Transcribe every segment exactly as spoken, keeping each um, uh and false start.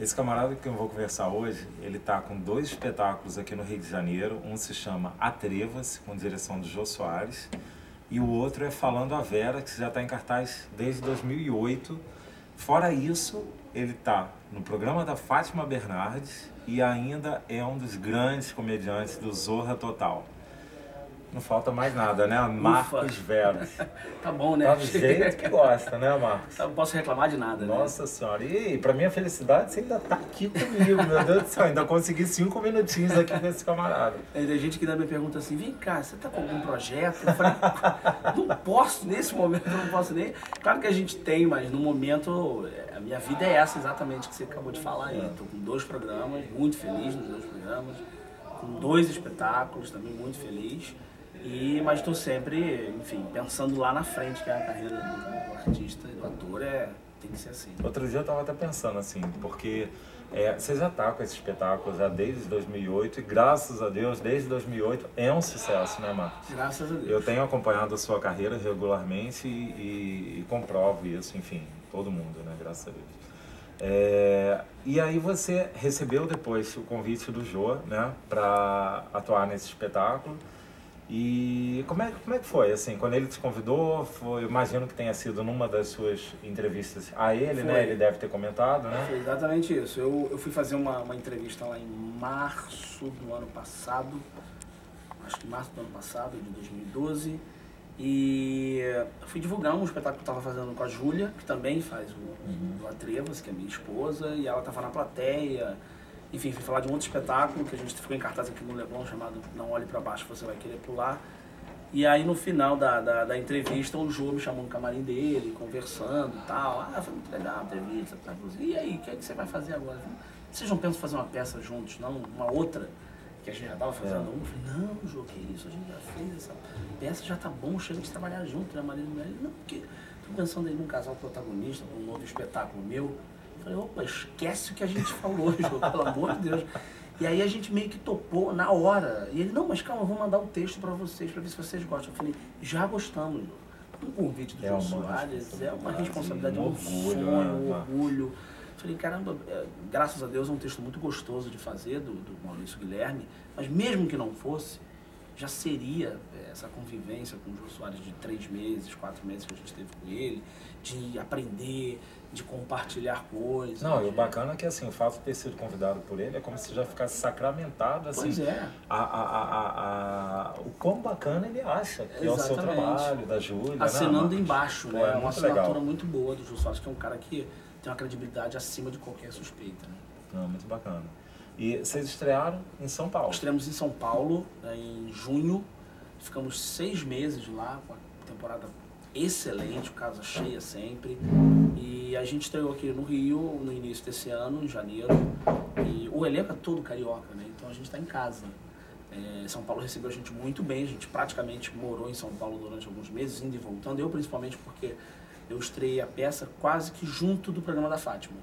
Esse camarada que eu vou conversar hoje, ele tá com dois espetáculos aqui no Rio de Janeiro. Um se chama Atreva-se, com direção do Jô Soares, e o outro é Falando a Vera, que já está em cartaz desde dois mil e oito. Fora isso, ele tá no programa da Fátima Bernardes e ainda é um dos grandes comediantes do Zorra Total. Não falta mais nada, né? Marcos Veros. Tá bom, né? Tá do jeito que gosta, né, Marcos? Eu não posso reclamar de nada, né? Nossa senhora. E pra minha felicidade, você ainda tá aqui comigo, meu Deus do céu. Ainda consegui cinco minutinhos aqui com esse camarada. É, tem gente que ainda me pergunta assim, vem cá, você tá com algum projeto? Eu falei, não posso, nesse momento eu não posso nem... Claro que a gente tem, mas no momento, a minha vida é essa exatamente que você acabou de falar aí. Tô com dois programas, muito feliz nos dois programas, com dois espetáculos, também muito feliz. E, mas estou sempre, enfim, pensando lá na frente, que é a carreira do, do artista e do ator, é, tem que ser assim. Outro dia eu estava até pensando assim, porque é, você já está com esse espetáculo já desde dois mil e oito e graças a Deus, desde dois mil e oito é um sucesso, né, Marcos? Graças a Deus. Eu tenho acompanhado a sua carreira regularmente e, e, e comprovo isso, enfim, todo mundo, né, graças a Deus. É, e aí você recebeu depois o convite do Jô, né, para atuar nesse espetáculo. E como é, como é que foi, assim, quando ele te convidou, foi, imagino que tenha sido numa das suas entrevistas a ele, foi. Né? Ele deve ter comentado, né? Foi exatamente isso. Eu, eu fui fazer uma, uma entrevista lá em março do ano passado, acho que março do ano passado, de dois mil e doze, e fui divulgar um espetáculo que eu estava fazendo com a Júlia, que também faz o, uhum. o Atreva-se, que é minha esposa, e ela estava na plateia. Enfim, fui falar de um outro espetáculo que a gente ficou em cartaz aqui no Leblon, chamado Não Olhe Pra Baixo, Você Vai Querer Pular. E aí no final da, da, da entrevista, o Jô me chamou no camarim dele, conversando e tal. Ah, foi muito legal a entrevista. Tá? E aí, o que é que você vai fazer agora? Vocês não pensam em fazer uma peça juntos, não? Uma outra? Que a gente já estava fazendo uma. Eu falei, não, Jô, que isso? A gente já fez essa peça, já tá bom, chega de trabalhar junto, né, marido e mulher? Ele, não, porque tô pensando aí num casal protagonista, num novo espetáculo meu. Eu falei, opa, esquece o que a gente falou, Jô, pelo amor de Deus. E aí a gente meio que topou na hora. E ele, não, mas calma, eu vou mandar o um texto para vocês, para ver se vocês gostam. Eu falei, já gostamos, Jô. Um convite do Jô Soares é uma responsabilidade, um orgulho, um orgulho. Eu falei, caramba, é, graças a Deus é um texto muito gostoso de fazer, do, do Maurício Guilherme, mas mesmo que não fosse, já seria é, essa convivência com o Jô Soares de três meses, quatro meses que a gente teve com ele, de aprender, de compartilhar coisas. Não, e o bacana é que assim, o fato de ter sido convidado por ele é como se já ficasse sacramentado, assim. Pois é. A, a, a, a, o quão bacana ele acha que exatamente. É o seu trabalho, da Júlia. Assinando, né, embaixo, Pô, né? É uma assinatura legal. muito boa do Jô Soares, que é um cara que tem uma credibilidade acima de qualquer suspeita, né? Não, muito bacana. E vocês estrearam em São Paulo? Estreamos em São Paulo, né, em junho. Ficamos seis meses lá, com a temporada excelente, casa cheia sempre. E a gente estreou aqui no Rio no início desse ano, em janeiro. E o elenco é todo carioca, né? Então a gente está em casa. É, São Paulo recebeu a gente muito bem, a gente praticamente morou em São Paulo durante alguns meses, indo e voltando. Eu principalmente porque eu estreiei a peça quase que junto do programa da Fátima.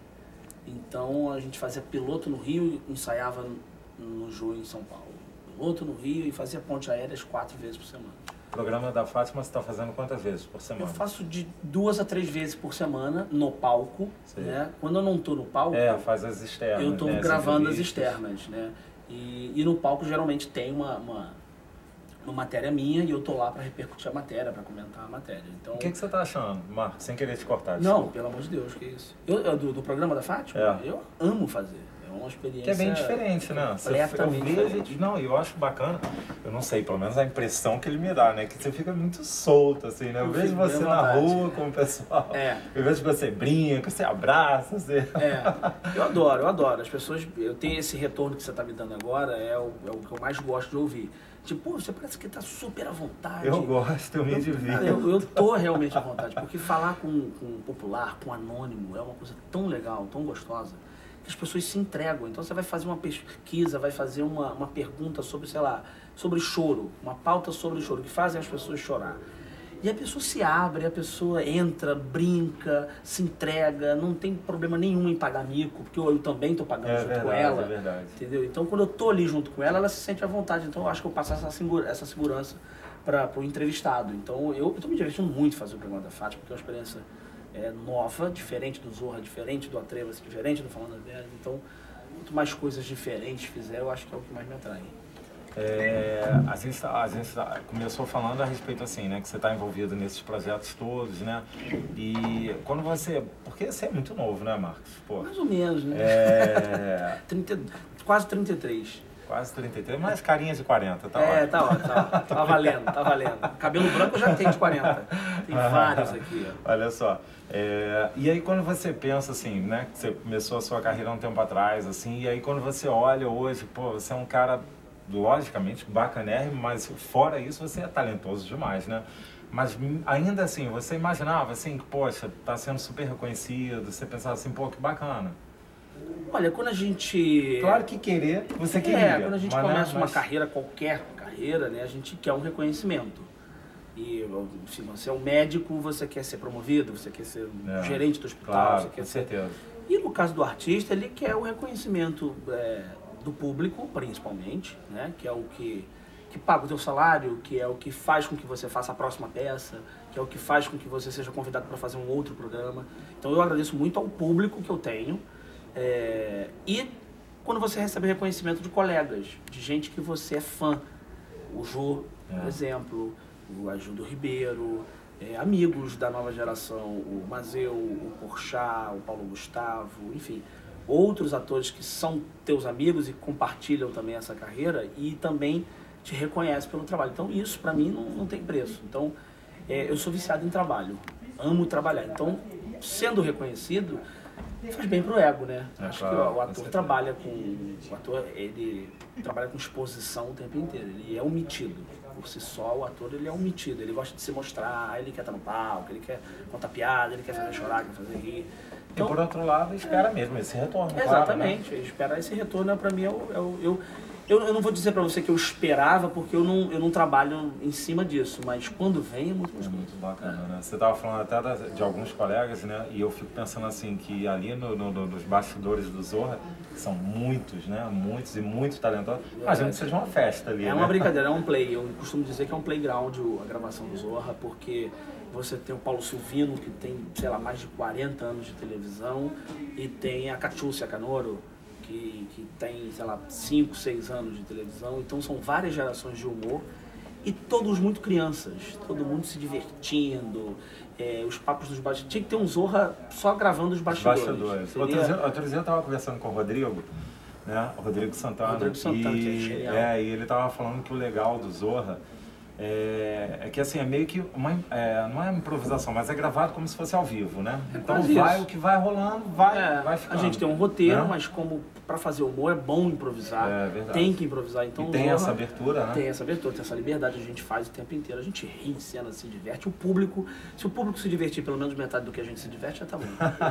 Então a gente fazia piloto no Rio e ensaiava no Jô em São Paulo. Piloto no Rio e fazia ponte aéreas quatro vezes por semana. O programa da Fátima você está fazendo quantas vezes por semana? Eu faço de duas a três vezes por semana no palco, né? Quando eu não estou no palco, é, faz as externas, eu estou né? gravando as externas, né? E, e no palco geralmente tem uma, uma, uma matéria minha e eu estou lá para repercutir a matéria, para comentar a matéria. Então, o que, que você está achando, Marcos? Sem querer te cortar. Não, pelo amor de Deus, que isso. Eu, eu, do, do programa da Fátima, é. eu amo fazer. É uma experiência... Que é bem diferente, né? Completamente eu vejo, diferente. Não, eu acho bacana, eu não sei, pelo menos a impressão que ele me dá, né? Que você fica muito solto, assim, né? Eu, eu vejo você na rua com o pessoal, é. eu vejo que você brinca, você abraça, você... É, eu adoro, eu adoro. As pessoas, eu tenho esse retorno que você está me dando agora, é o, é o que eu mais gosto de ouvir. Tipo, pô, você parece que tá super à vontade. Eu gosto, eu me divirto. Eu, eu tô realmente à vontade, porque falar com, com um popular, com um anônimo, é uma coisa tão legal, tão gostosa, que as pessoas se entregam. Então você vai fazer uma pesquisa, vai fazer uma, uma pergunta sobre, sei lá, sobre choro, uma pauta sobre choro, que fazem as pessoas chorar. E a pessoa se abre, a pessoa entra, brinca, se entrega, não tem problema nenhum em pagar mico, porque eu, eu também estou pagando é junto verdade, com ela. É verdade. Entendeu? Então quando eu tô ali junto com ela, ela se sente à vontade. Então eu acho que eu passo essa, segura, essa segurança para o entrevistado. Então eu estou me divertindo muito fazer o programa da Fátima, porque é uma experiência é, nova, diferente do Zorra, diferente do Atreva-se, diferente do Falando a Verdade. Então, quanto mais coisas diferentes fizer, eu acho que é o que mais me atrai. É, a gente, a gente começou falando a respeito assim, né, que você está envolvido nesses projetos todos, né, e quando você, porque você é muito novo, né, Marcos? Pô, mais ou menos, né? É... trinta, quase trinta e três. Quase trinta e três, mas carinha de quarenta, tá É, ótimo. tá ótimo, tá, tá valendo, tá valendo. Cabelo branco eu já tenho de quarenta, tem vários aqui. Ó. Olha só, é, e aí quando você pensa assim, né, que você começou a sua carreira há um tempo atrás, assim, e aí quando você olha hoje, pô, você é um cara, logicamente, bacanérrimo, mas fora isso você é talentoso demais, né? Mas ainda assim, você imaginava assim, que, poxa, tá sendo super reconhecido, você pensava assim, pô, que bacana. Olha, quando a gente... Claro que querer, você queria. É, quando a gente mas, começa né, uma mas... carreira, qualquer carreira, né, a gente quer um reconhecimento. E se você é um médico, você quer ser promovido, você quer ser é, gerente do hospital, claro, você quer com ser... certeza. E no caso do artista, ele quer o reconhecimento é, do público, principalmente, né, que é o que, que paga o teu salário, que é o que faz com que você faça a próxima peça, que é o que faz com que você seja convidado para fazer um outro programa. Então eu agradeço muito ao público que eu tenho. É, e quando você recebe reconhecimento de colegas, de gente que você é fã, o Jô, por é. exemplo, o Ajudo Ribeiro, é, amigos da nova geração, o Mazeu, o Porchat, o Paulo Gustavo, enfim, outros atores que são teus amigos e compartilham também essa carreira e também te reconhecem pelo trabalho. Então isso para mim não, não tem preço. Então é, eu sou viciado em trabalho, amo trabalhar. Então sendo reconhecido faz bem pro ego, né? É, Acho claro, que o, o ator trabalha com... O ator, ele trabalha com exposição o tempo inteiro. Ele é omitido. Por si só, o ator, ele é omitido. Ele gosta de se mostrar, ele quer estar no palco, ele quer contar piada, ele quer fazer chorar, quer fazer rir. Então, e por outro lado, espera mesmo esse retorno. Exatamente. Claro, né? Esperar esse retorno, pra mim, é o... É o eu, Eu, eu não vou dizer pra você que eu esperava, porque eu não, eu não trabalho em cima disso, mas quando vem é muito mais é muito bacana, né? Você estava falando até da, de alguns colegas, né? E eu fico pensando assim, que ali no, no, no, nos bastidores do Zorra, que são muitos, né? Muitos e muito talentosos, imagino que seja uma festa ali, É né? uma brincadeira, é um play. Eu costumo dizer que é um playground a gravação do Zorra, porque você tem o Paulo Silvino, que tem, sei lá, mais de quarenta anos de televisão, e tem a Catiúcia Canoro, Que, que tem, sei lá, cinco, seis anos de televisão. Então são várias gerações de humor e todos muito crianças, todo mundo se divertindo, é, os papos dos bastidores. Tinha que ter um Zorra só gravando os bastidores. bastidores. Seria... Outro dia, outro dia eu estava conversando com o Rodrigo, né? O Rodrigo Santana. Rodrigo Santana, e, que é genial. É, e ele estava falando que o legal do Zorra É, é que assim, é meio que uma, é, não é uma improvisação, mas é gravado como se fosse ao vivo, né? É então vai isso. O que vai rolando, vai, é, vai ficando. A gente tem um roteiro, né? Mas como para fazer humor é bom improvisar, é tem que improvisar. Então, e tem Zorra, essa abertura, né? Tem essa abertura, tem essa liberdade, a gente faz o tempo inteiro, a gente ri em cena, se diverte, o público, se o público se divertir pelo menos metade do que a gente se diverte, já tá bom.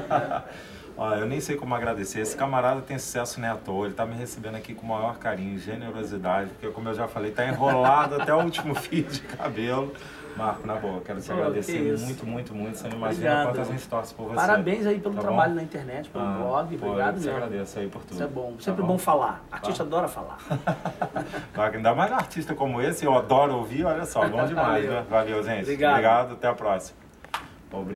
Olha, eu nem sei como agradecer. Esse camarada tem sucesso nem à toa. Ele tá me recebendo aqui com o maior carinho, generosidade, porque como eu já falei, tá enrolado até o último fio de cabelo. Marco, na boa, quero te oh, agradecer que muito, muito, muito. Você não imagina Obrigado. Quanto a gente torce por você. Parabéns aí pelo tá trabalho bom? na internet, pelo ah, blog. Pô, obrigado eu te mesmo. agradeço aí por tudo. Isso é bom. Sempre tá bom? bom falar. Artista tá. adora falar. Ainda mais artista como esse, eu adoro ouvir. Olha só, bom demais, né? Valeu, gente. Obrigado. Obrigado, até a próxima.